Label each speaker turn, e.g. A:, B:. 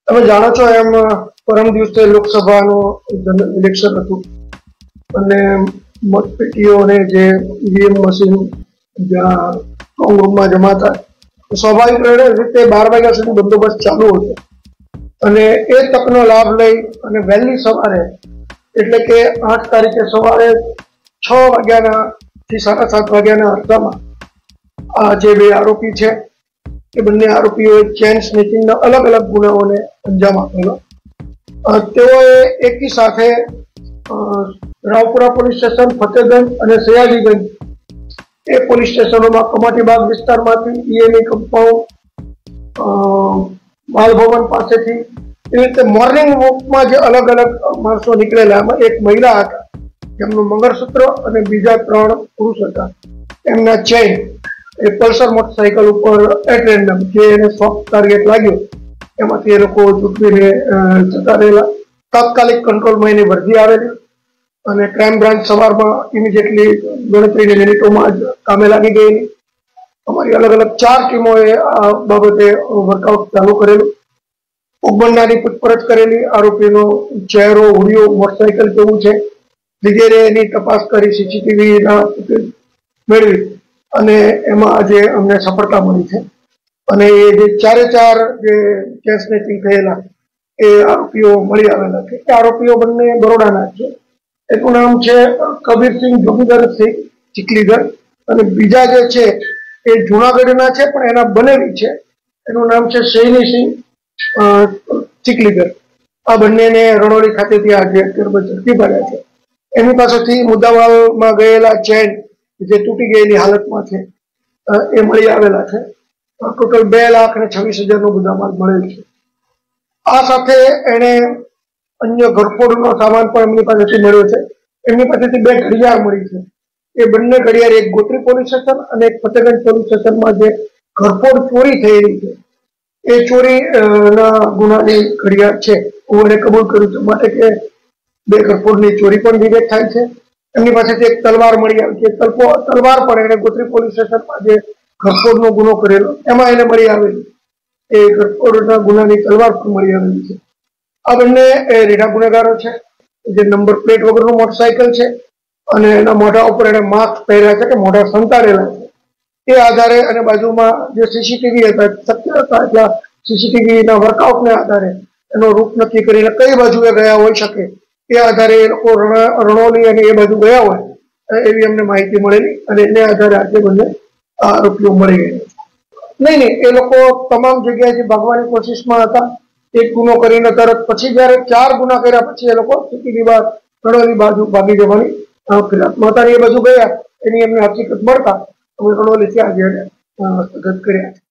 A: તમે જાણો છો એમ પરમ દિવસે લોકસભાનું ઇલેક્શન હતું અને મતપેટીઓને જે ઈવીએમ મશીન જ્યાં સ્ટ્રોંગ રૂમમાં જમા થાય સ્વાભાવિક રીતે 12 વાગ્યા સુધી બંદોબસ્ત ચાલુ હતો અને એ તકનો લાભ લઈ અને વહેલી સવારે એટલે કે 8 તારીખે સવારે 6 વાગ્યાના થી 7:30 વાગ્યાના અરસામાં આ જે બે આરોપી છે એ બંને આરોપીઓએ ચેન સ્નેચિંગના અલગ અલગ ગુનાઓને અંજામ આપેલો। તેઓએ એકી સાથે રાવપુરા પોલીસ સ્ટેશન, ફતેગંજ અને સયાજીગંજ એ પોલીસ સ્ટેશનોમાં કમાટીબાગ વિસ્તારમાંથી ઈએમઈ કમ્પાઉન્ડ, બાલભવન પાસેથી એવી રીતે મોર્નિંગ વોકમાં જે અલગ અલગ માણસો નીકળેલા, એમાં એક મહિલા હતા જેમનું મંગળસૂત્ર અને બીજા 3 પુરુષ હતા એમના ચેન એ પલ્સર મોટરસાઇકલ ઉપર એટ રેન્ડમ જે એને સોફ્ટ ટાર્ગેટ લાગ્યો એમાંથી એ લોકો ચૂંટવીને જતા રહેલા। તાત્કાલિક કંટ્રોલમાં એની વર્દી આવેલી અને ક્રાઇમ બ્રાન્ચ સવારમાં ઇમિડિયેટલી ગણતરીની મિનિટોમાં જ કામે લાગી ગયેલી। અમારી અલગ અલગ 4 ટીમોએ આ બાબતે વર્કઆઉટ ચાલુ કરેલું, ઉગ્બંડાની પૂછપરછ કરેલી, આરોપીનો ચહેરો, હુડિયો, મોટરસાઇકલ કેવું છે વગેરે એની તપાસ કરી, સીસીટીવીના ફૂટેજ મેળવી અને એમાં આજે અમને સફળતા મળી છે અને એ જે 4 જે ચેન સ્નેચિંગ થયેલા એ આરોપીઓ મળી આવેલા છે। એ આરોપીઓ બંને બરોડાના છે। એનું નામ છે કબીરસિંહ જોગીધરસિંહ ચીખલીગર અને બીજા જે છે એ જુનાગઢના છે પણ એના બનેવી છે, એનું નામ છે સૈનીસિંહ ચીખલીગર। આ બંનેને રણોલી ખાતેથી આજે ઝડપી પાડ્યા છે। એની પાસેથી મુદ્દામાલમાં ગયેલા ચેન જે તૂટી ગયેલી હાલતમાં છે એ મળી આવેલા છે। ટોટલ 2,26,000 નો મુદ્દામાલ મળેલ છે। આ સાથે એને અન્ય ઘરફોડનો સામાન પણ એમની પાસેથી મળ્યો છે। એમની પાસેથી 2 ઘડિયાળ મળી છે। એ બંને ઘડિયાળ એક ગોત્રી પોલીસ સ્ટેશન અને એક ફતેગંજ પોલીસ સ્ટેશનમાં જે ઘરફોડ ચોરી થયેલી છે એ ચોરી ના ગુનાની ઘડિયાળ છે હું એને કબૂલ કરું છું, માટે કે 2 ઘરફોડની ચોરી પણ ડિટેક્ટ થાય છે। એમની પાસેથી એક તલવાર મળી આવી છે, તલવાર પણ એને ગોત્રી પોલીસ સ્ટેશનમાં જે ઘરફોડનો ગુનો કરેલો એમાં એને મળી આવેલી, એ ઘરફોડના ગુનાની તલવાર પણ મળી આવેલી છે। આ બંને રીઢા ગુનેગારો છે, જે નંબર પ્લેટ વગરનું મોટરસાઇકલ છે અને એના મોઢા ઉપર એને માસ્ક પહેર્યા છે કે મોઢા સંતાડેલા છે। એ આધારે અને બાજુમાં જે સીસીટીવી હતા, શક્ય હતા એટલા સીસીટીવીના વર્કઆઉટને આધારે એનો રૂટ નક્કી કરીને કઈ બાજુએ ગયા હોઈ શકે એ આધારે એ લોકો રણોલી અને એ બાજુ ગયા હોય એવી અમને માહિતી મળેલી અને એને આધારે આજે બંને આરોપીઓ મળી ગયા। નહીં, એ લોકો તમામ જગ્યાએથી ભાગવાની કોશિશમાં હતા। એક ગુનો કરીને તરત પછી જ્યારે 4 ગુના કર્યા પછી એ લોકો સિટીની બહાર રણોલી બાજુ ભાગી જવાની ફરિયાદમાં હતા। એ બાજુ ગયા એની એમને હકીકત મળતા અમે રણોલીથી આજે હસ્તગત કર્યા છે।